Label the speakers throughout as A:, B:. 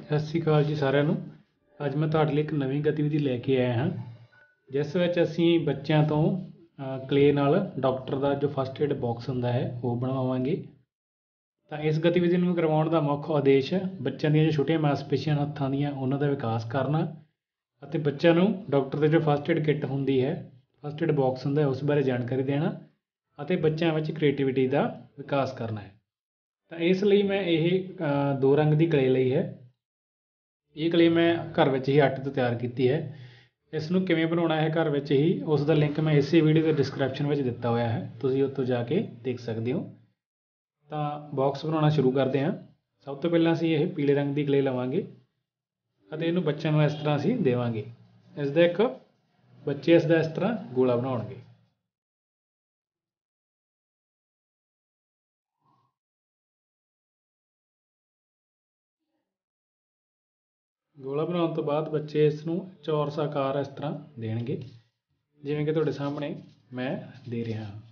A: ਸਤਿ ਸ਼੍ਰੀ ਅਕਾਲ ਜੀ ਸਾਰਿਆਂ ਨੂੰ। ਅੱਜ ਮੈਂ ਤੁਹਾਡੇ ਲਈ ਇੱਕ ਨਵੀਂ ਗਤੀਵਿਧੀ ਲੈ ਕੇ ਆਇਆ ਹਾਂ, ਜਿਸ ਵਿੱਚ ਅਸੀਂ ਬੱਚਿਆਂ ਤੋਂ ਕਲੇ ਨਾਲ ਡਾਕਟਰ ਦਾ ਜੋ ਫਸਟ ਏਡ ਬਾਕਸ ਹੁੰਦਾ ਹੈ ਉਹ ਬਣਵਾਵਾਂਗੇ। ਤਾਂ ਇਸ ਗਤੀਵਿਧੀ ਨੂੰ ਕਰਵਾਉਣ ਦਾ ਮੁੱਖ ਉਦੇਸ਼ ਬੱਚਿਆਂ ਦੀਆਂ ਜੋ ਛੋਟੀਆਂ ਮਾਸਪੇਸ਼ੀਆਂ ਹੱਥਾਂ ਦੀਆਂ ਉਹਨਾਂ ਦਾ ਵਿਕਾਸ ਕਰਨਾ ਅਤੇ ਬੱਚਿਆਂ ਨੂੰ ਡਾਕਟਰ ਦੇ ਜੋ ਫਸਟ ਏਡ ਕਿੱਟ ਹੁੰਦੀ ਹੈ, ਫਸਟ ਏਡ ਬਾਕਸ ਹੁੰਦਾ ਹੈ, ਉਸ ਬਾਰੇ ਜਾਣਕਾਰੀ ਦੇਣਾ ਅਤੇ ਬੱਚਿਆਂ ਵਿੱਚ ਕ੍ਰੀਏਟੀਵਿਟੀ ਦਾ ਵਿਕਾਸ ਕਰਨਾ ਹੈ। ਤਾਂ ਇਸ ਲਈ ਮੈਂ ਇਹ 2 ਰੰਗ ਦੀ ਕਲੇ ਲਈ ਹੈ। ਇਹ ਕਲੇ ਮੈਂ ਘਰ ਵਿੱਚ ਹੀ ਆਟੇ ਤੋਂ ਤਿਆਰ ਕੀਤੀ ਹੈ। ਇਸ ਨੂੰ ਕਿਵੇਂ ਬਣਾਉਣਾ ਹੈ ਘਰ ਵਿੱਚ ਹੀ, ਉਸ ਦਾ ਲਿੰਕ ਮੈਂ ਇਸੇ ਵੀਡੀਓ ਦੇ ਡਿਸਕ੍ਰਿਪਸ਼ਨ ਵਿੱਚ ਦਿੱਤਾ ਹੋਇਆ ਹੈ, ਤੁਸੀਂ ਉੱਥੋਂ ਜਾ ਕੇ ਦੇਖ ਸਕਦੇ ਹੋ। ਤਾਂ ਬਾਕਸ ਬਣਾਉਣਾ ਸ਼ੁਰੂ ਕਰਦੇ ਹਾਂ। ਸਭ ਤੋਂ ਪਹਿਲਾਂ ਅਸੀਂ ਇਹ ਪੀਲੇ ਰੰਗ ਦੀ ਕਲੇ ਲਵਾਂਗੇ ਅਤੇ ਇਹਨੂੰ ਬੱਚਿਆਂ ਨੂੰ ਇਸ ਤਰ੍ਹਾਂ ਅਸੀਂ ਦੇਵਾਂਗੇ। ਬੱਚੇ ਇਸ ਦਾ ਇਸ ਤਰ੍ਹਾਂ ਗੋਲਾ ਬਣਾਉਣਗੇ। ਗੋਲਾ ਬਣਾਉਣ ਤੋਂ ਬਾਅਦ ਬੱਚੇ ਇਸ ਨੂੰ ਚੌਰਸ ਆਕਾਰ ਇਸ ਤਰ੍ਹਾਂ ਦੇਣਗੇ, ਜਿਵੇਂ ਕਿ ਤੁਹਾਡੇ ਸਾਹਮਣੇ ਮੈਂ ਦੇ ਰਿਹਾ ਹਾਂ।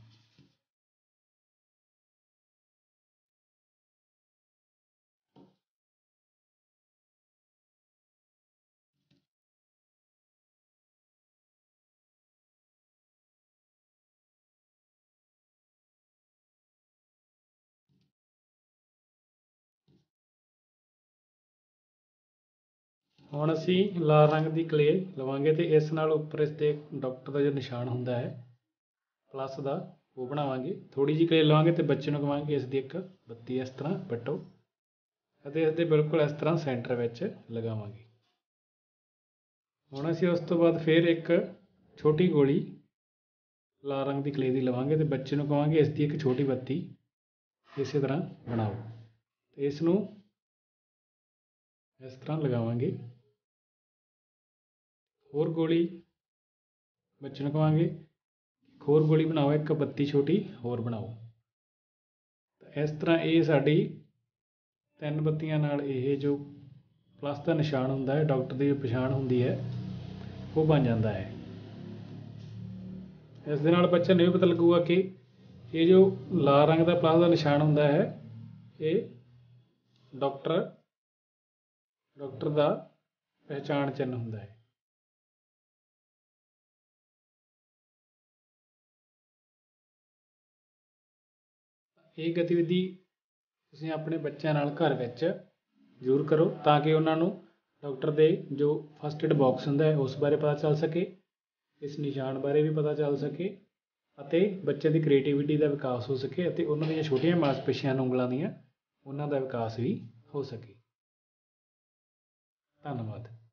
A: ਹੁਣ ਅਸੀਂ ਲਾਲ ਰੰਗ ਦੀ ਕਲੇ ਲਵਾਂਗੇ ਅਤੇ ਇਸ ਨਾਲ ਉੱਪਰ ਇਸ 'ਤੇ ਡਾਕਟਰ ਦਾ ਜੋ ਨਿਸ਼ਾਨ ਹੁੰਦਾ ਹੈ ਪਲੱਸ ਦਾ, ਉਹ ਬਣਾਵਾਂਗੇ। ਥੋੜ੍ਹੀ ਜਿਹੀ ਕਲੇ ਲਵਾਂਗੇ ਅਤੇ ਬੱਚੇ ਨੂੰ ਕਹਾਂਗੇ ਇਸ ਦੀ ਇੱਕ ਬੱਤੀ ਇਸ ਤਰ੍ਹਾਂ ਵੱਟੋ ਅਤੇ ਇਸ ਦੇ ਬਿਲਕੁਲ ਇਸ ਤਰ੍ਹਾਂ ਸੈਂਟਰ ਵਿੱਚ ਲਗਾਵਾਂਗੇ। ਹੁਣ ਅਸੀਂ ਉਸ ਤੋਂ ਬਾਅਦ ਫਿਰ ਇੱਕ ਛੋਟੀ ਗੋਲੀ ਲਾਲ ਰੰਗ ਦੀ ਕਲੇ ਦੀ ਲਵਾਂਗੇ ਅਤੇ ਬੱਚੇ ਨੂੰ ਕਹਾਂਗੇ ਇਸ ਦੀ ਇੱਕ ਛੋਟੀ ਬੱਤੀ ਇਸੇ ਤਰ੍ਹਾਂ ਬਣਾਓ। ਇਸ ਨੂੰ ਇਸ ਤਰ੍ਹਾਂ ਲਗਾਵਾਂਗੇ। ਹੋਰ ਗੋਲੀ ਬੱਚੇ ਨੂੰ ਕਹਾਂਗੇ ਇੱਕ ਹੋਰ ਗੋਲੀ ਬਣਾਓ, ਇੱਕ ਬੱਤੀ ਛੋਟੀ ਹੋਰ ਬਣਾਓ। ਤਾਂ ਇਸ ਤਰ੍ਹਾਂ ਇਹ ਸਾਡੀ 3 ਬੱਤੀਆਂ ਨਾਲ ਇਹ ਜੋ ਪਲੱਸ ਦਾ ਨਿਸ਼ਾਨ ਹੁੰਦਾ ਹੈ, ਡਾਕਟਰ ਦੀ ਜੋ ਪਛਾਣ ਹੁੰਦੀ ਹੈ, ਉਹ ਬਣ ਜਾਂਦਾ ਹੈ। ਇਸ ਦੇ ਨਾਲ ਬੱਚਿਆਂ ਨੂੰ ਇਹ ਪਤਾ ਲੱਗੂਗਾ ਕਿ ਇਹ ਜੋ ਲਾਲ ਰੰਗ ਦਾ ਪਲੱਸ ਦਾ ਨਿਸ਼ਾਨ ਹੁੰਦਾ ਹੈ, ਇਹ ਡਾਕਟਰ ਦਾ ਪਹਿਚਾਣ ਚਿੰਨ੍ਹ ਹੁੰਦਾ ਹੈ। ਇਹ ਗਤੀਵਿਧੀ ਤੁਸੀਂ ਆਪਣੇ ਬੱਚਿਆਂ ਨਾਲ ਘਰ ਵਿੱਚ ਜ਼ਰੂਰ ਕਰੋ, ਤਾਂ ਕਿ ਉਹਨਾਂ ਨੂੰ ਡਾਕਟਰ ਦੇ ਜੋ ਫਸਟ ਏਡ ਬਾਕਸ ਹੁੰਦਾ ਹੈ ਉਸ ਬਾਰੇ ਪਤਾ ਚੱਲ ਸਕੇ, ਇਸ ਨਿਸ਼ਾਨ ਬਾਰੇ ਵੀ ਪਤਾ ਚੱਲ ਸਕੇ ਅਤੇ ਬੱਚੇ ਦੀ ਕ੍ਰੀਏਟੀਵਿਟੀ ਦਾ ਵਿਕਾਸ ਹੋ ਸਕੇ ਅਤੇ ਉਹਨਾਂ ਦੀਆਂ ਛੋਟੀਆਂ ਮਾਸਪੇਸ਼ੀਆਂ ਨੂੰ ਉਂਗਲਾਂ ਦੀਆਂ ਉਹਨਾਂ ਦਾ ਵਿਕਾਸ ਵੀ ਹੋ ਸਕੇ। ਧੰਨਵਾਦ।